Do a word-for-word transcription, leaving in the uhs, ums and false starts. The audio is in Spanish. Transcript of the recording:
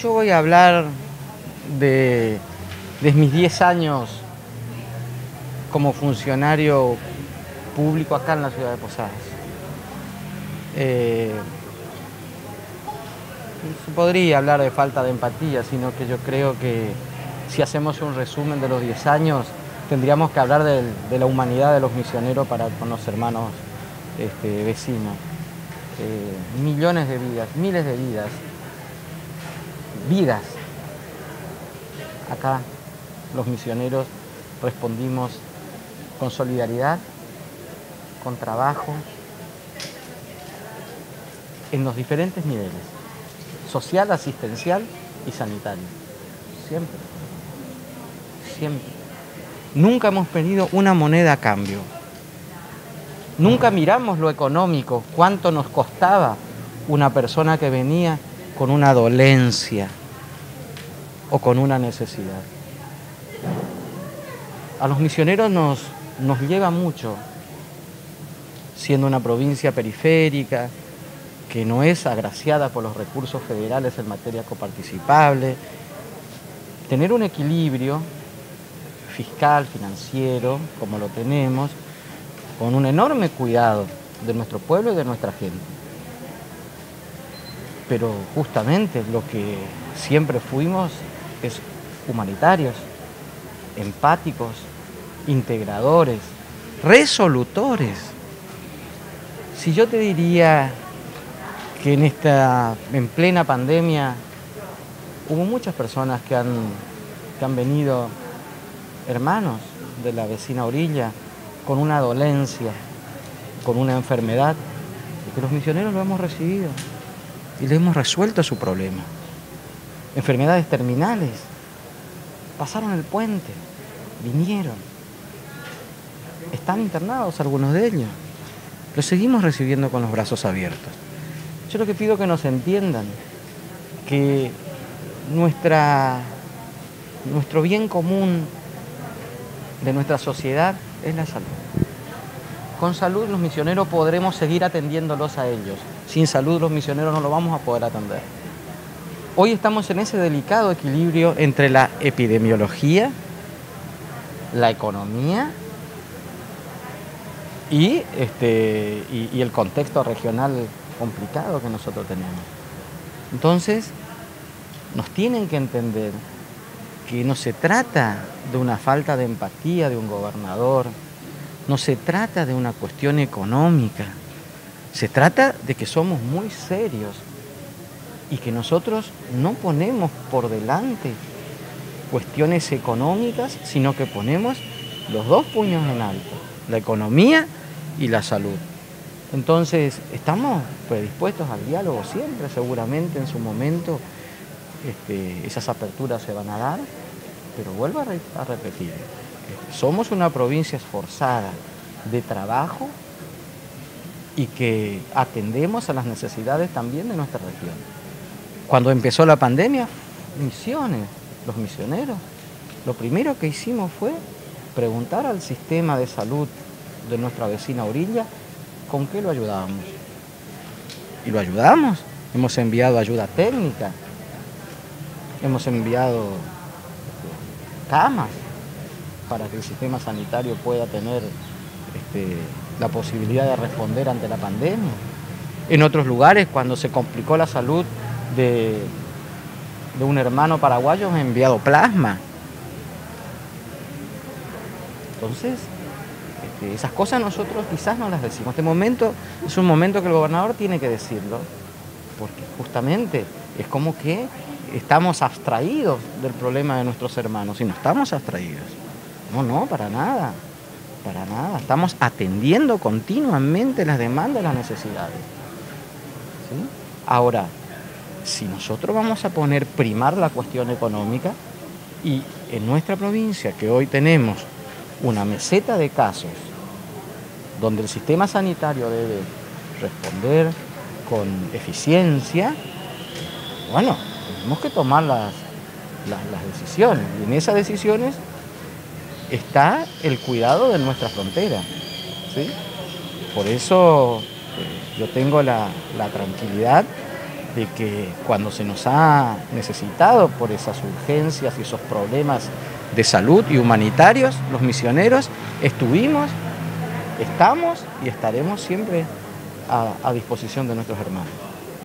Yo voy a hablar de, de mis diez años como funcionario público acá en la ciudad de Posadas. Eh, no se podría hablar de falta de empatía, sino que yo creo que si hacemos un resumen de los diez años, tendríamos que hablar de, de la humanidad de los misioneros para con los hermanos este, vecinos. Eh, millones de vidas, miles de vidas, vidas. Acá los misioneros respondimos con solidaridad, con trabajo, en los diferentes niveles, social, asistencial y sanitario. Siempre, siempre. Nunca hemos pedido una moneda a cambio. Nunca miramos lo económico, cuánto nos costaba una persona que venía con una dolencia o con una necesidad. A los misioneros nos, nos lleva mucho, siendo una provincia periférica, que no es agraciada por los recursos federales en materia coparticipable, tener un equilibrio fiscal, financiero, como lo tenemos, con un enorme cuidado de nuestro pueblo y de nuestra gente. Pero justamente lo que siempre fuimos es humanitarios, empáticos, integradores, resolutores. Si yo te diría que en esta, en plena pandemia, hubo muchas personas que han, que han venido, hermanos de la vecina orilla, con una dolencia, con una enfermedad, y que los misioneros lo hemos recibido y le hemos resuelto su problema. Enfermedades terminales, pasaron el puente, vinieron, están internados algunos de ellos, los seguimos recibiendo con los brazos abiertos. Yo lo que pido que nos entiendan, que nuestra, nuestro bien común de nuestra sociedad es la salud. Con salud los misioneros podremos seguir atendiéndolos a ellos. Sin salud los misioneros no lo vamos a poder atender. Hoy estamos en ese delicado equilibrio entre la epidemiología, la economía y, este, y, y el contexto regional complicado que nosotros tenemos. Entonces, nos tienen que entender que no se trata de una falta de empatía de un gobernador, no se trata de una cuestión económica, se trata de que somos muy serios y que nosotros no ponemos por delante cuestiones económicas, sino que ponemos los dos puños en alto, la economía y la salud. Entonces, estamos predispuestos al diálogo siempre, seguramente en su momento este, esas aperturas se van a dar, pero vuelvo a, re a repetir, somos una provincia esforzada de trabajo y que atendemos a las necesidades también de nuestra región. Cuando empezó la pandemia, misiones, los misioneros, lo primero que hicimos fue preguntar al sistema de salud de nuestra vecina orilla con qué lo ayudábamos. Y lo ayudamos, hemos enviado ayuda técnica, hemos enviado camas para que el sistema sanitario pueda tener este, la posibilidad de responder ante la pandemia. En otros lugares, cuando se complicó la salud de, de un hermano paraguayo, hemos enviado plasma. Entonces, este, esas cosas nosotros quizás no las decimos. Este momento es un momento que el gobernador tiene que decirlo, porque justamente es como que estamos abstraídos del problema de nuestros hermanos, y no estamos abstraídos. No, no, para nada, para nada. Estamos atendiendo continuamente las demandas y las necesidades. ¿Sí? Ahora, si nosotros vamos a poner primar la cuestión económica, y en nuestra provincia, que hoy tenemos una meseta de casos, donde el sistema sanitario debe responder con eficiencia, bueno, tenemos que tomar las, las, las decisiones, y en esas decisiones está el cuidado de nuestra frontera, ¿sí? Por eso eh, yo tengo la, la tranquilidad de que cuando se nos ha necesitado por esas urgencias y esos problemas de salud y humanitarios, los misioneros estuvimos, estamos y estaremos siempre a, a disposición de nuestros hermanos.